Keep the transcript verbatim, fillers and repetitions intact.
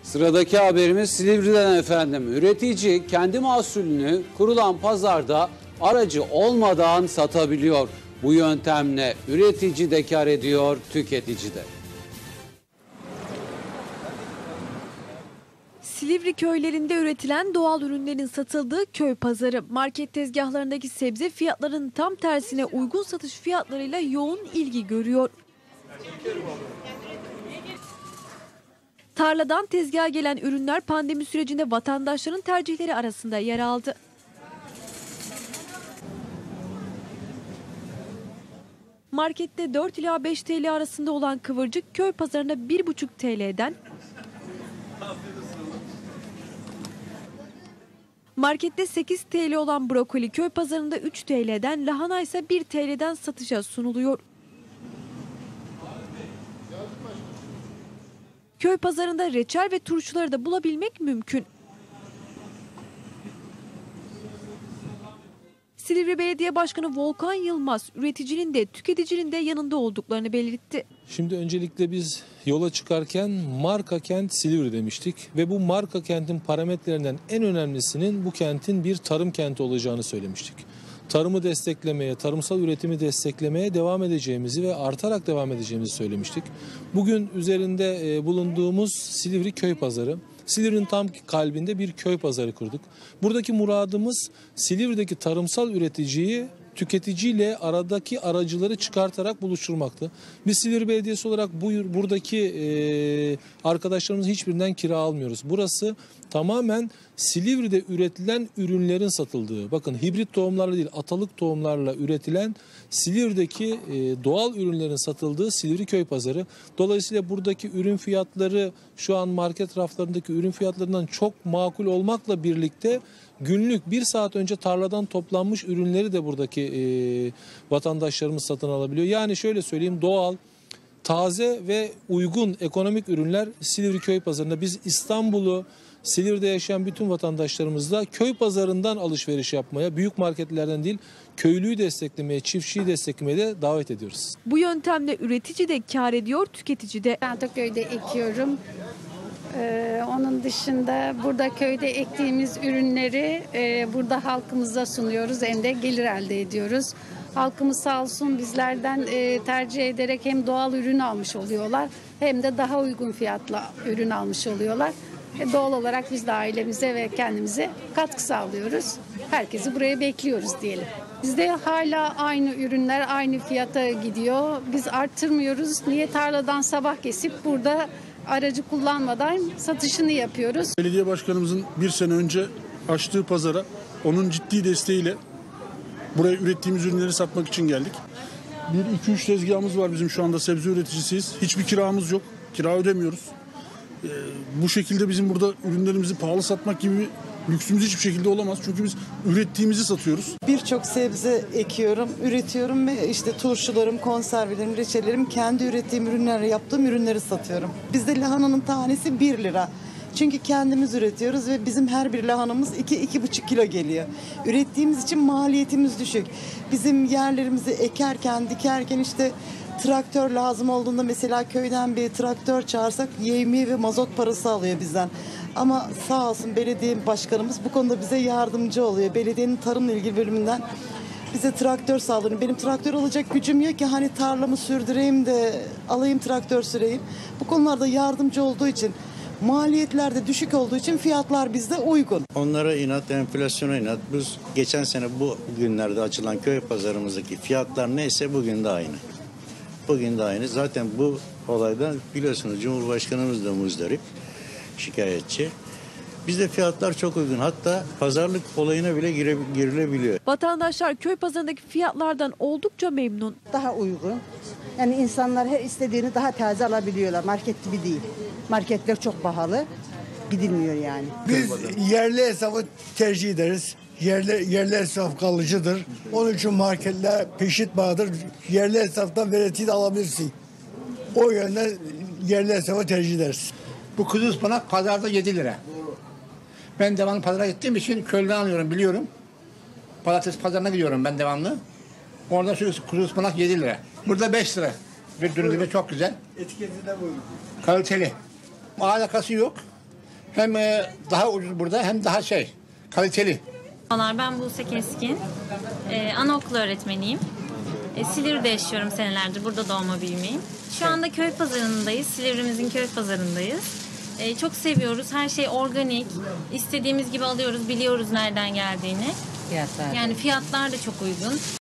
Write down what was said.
Sıradaki haberimiz Silivri'den efendim. Üretici kendi mahsulünü kurulan pazarda aracı olmadan satabiliyor. Bu yöntemle üretici de kar ediyor, tüketici de. Silivri köylerinde üretilen doğal ürünlerin satıldığı köy pazarı. Market tezgahlarındaki sebze fiyatlarının tam tersine uygun satış fiyatlarıyla yoğun ilgi görüyor. Tarladan tezgaha gelen ürünler pandemi sürecinde vatandaşların tercihleri arasında yer aldı. Markette dört ila beş TL arasında olan kıvırcık köy pazarında bir buçuk TL'den, markette sekiz TL olan brokoli köy pazarında üç TL'den, lahana ise bir TL'den satışa sunuluyor. Köy pazarında reçel ve turşuları da bulabilmek mümkün. Silivri Belediye Başkanı Volkan Yılmaz, üreticinin de tüketicinin de yanında olduklarını belirtti. Şimdi öncelikle biz yola çıkarken marka kent Silivri demiştik ve bu marka kentin parametrelerinden en önemlisinin bu kentin bir tarım kenti olacağını söylemiştik. Tarımı desteklemeye, tarımsal üretimi desteklemeye devam edeceğimizi ve artarak devam edeceğimizi söylemiştik. Bugün üzerinde bulunduğumuz Silivri Köy Pazarı, Silivri'nin tam kalbinde bir köy pazarı kurduk. Buradaki muradımız Silivri'deki tarımsal üreticiyi tüketiciyle aradaki aracıları çıkartarak buluşturmaktı. Biz Silivri Belediyesi olarak bu buradaki e, arkadaşlarımızın hiçbirinden kira almıyoruz. Burası tamamen Silivri'de üretilen ürünlerin satıldığı, bakın hibrit tohumlarla değil atalık tohumlarla üretilen Silivri'deki e, doğal ürünlerin satıldığı Silivri Köy Pazarı. Dolayısıyla buradaki ürün fiyatları şu an market raflarındaki ürün fiyatlarından çok makul olmakla birlikte günlük bir saat önce tarladan toplanmış ürünleri de buradaki e, vatandaşlarımız satın alabiliyor. Yani şöyle söyleyeyim, doğal, taze ve uygun ekonomik ürünler Silivri Köy Pazarı'nda. Biz İstanbul'u, Silivri'de yaşayan bütün vatandaşlarımızla köy pazarından alışveriş yapmaya, büyük marketlerden değil, köylüyü desteklemeye, çiftçiyi desteklemeye de davet ediyoruz. Bu yöntemle üretici de kar ediyor, tüketici de. Ben de köyde ekiyorum. Ee, onun dışında burada köyde ektiğimiz ürünleri e, burada halkımıza sunuyoruz. Hem de gelir elde ediyoruz. Halkımız sağ olsun bizlerden e, tercih ederek hem doğal ürün almış oluyorlar hem de daha uygun fiyatla ürün almış oluyorlar. E, doğal olarak biz de ailemize ve kendimize katkı sağlıyoruz. Herkesi buraya bekliyoruz diyelim. Bizde hala aynı ürünler aynı fiyata gidiyor. Biz arttırmıyoruz. Niye? Tarladan sabah kesip burada aracı kullanmadan satışını yapıyoruz. Belediye başkanımızın bir sene önce açtığı pazara onun ciddi desteğiyle buraya ürettiğimiz ürünleri satmak için geldik. Bir iki üç tezgahımız var bizim, şu anda sebze üreticisiyiz. Hiçbir kiramız yok. Kira ödemiyoruz. Ee, bu şekilde bizim burada ürünlerimizi pahalı satmak gibi bir lüksümüz hiçbir şekilde olamaz. Çünkü biz ürettiğimizi satıyoruz. Birçok sebze ekiyorum, üretiyorum ve işte turşularım, konservelerim, reçellerim, kendi ürettiğim ürünlerle yaptığım ürünleri satıyorum. Bizde lahananın tanesi bir lira. Çünkü kendimiz üretiyoruz ve bizim her bir lahanamız iki iki buçuk kilo geliyor. Ürettiğimiz için maliyetimiz düşük. Bizim yerlerimizi ekerken, dikerken işte traktör lazım olduğunda mesela köyden bir traktör çağırsak yevmiye ve mazot parası alıyor bizden. Ama sağ olsun belediye başkanımız bu konuda bize yardımcı oluyor. Belediyenin tarımla ilgili bölümünden bize traktör sağlıyor. Benim traktör alacak gücüm yok ki hani tarlamı sürdüreyim de alayım traktör süreyim. Bu konularda yardımcı olduğu için, maliyetler de düşük olduğu için fiyatlar bizde uygun. Onlara inat, enflasyona inat. Biz geçen sene bu günlerde açılan köy pazarımızdaki fiyatlar neyse bugün de aynı. Bugün de aynı. Zaten bu olaydan biliyorsunuz Cumhurbaşkanımız da muzdarip, şikayetçi. Bizde fiyatlar çok uygun. Hatta pazarlık olayına bile gire, girilebiliyor. Vatandaşlar köy pazarındaki fiyatlardan oldukça memnun. Daha uygun. Yani insanlar her istediğini daha taze alabiliyorlar. Market gibi değil. Marketler çok pahalı. Gidilmiyor yani. Biz yerli hesabı tercih ederiz. Yerli, yerli hesap kalıcıdır. Onun için marketler peşit bağıdır. Yerli hesaptan veretiyi de alabilirsin. O yönden yerli hesabı tercih ederiz. Bu kuzu ıspanak pazarda yedi lira. Ben devamlı pazara gittiğim için köyden alıyorum, biliyorum. Patates pazarına gidiyorum ben devamlı. Orada şu kuzu ıspanak yedi lira. Burada beş lira. Bir dürümü çok güzel. Etiketi de buyurun. Kaliteli. Alakası yok. Hem e, daha ucuz burada hem daha şey kaliteli. Ben Buse Keskin, ee, anaokulu öğretmeniyim. E, Silivri'de yaşıyorum senelerdir, burada doğma büyümeyim. Şu anda köy pazarındayız, Silivri'mizin köy pazarındayız. E, çok seviyoruz, her şey organik, istediğimiz gibi alıyoruz, biliyoruz nereden geldiğini. Fiyatlar. Yani fiyatlar da çok uygun.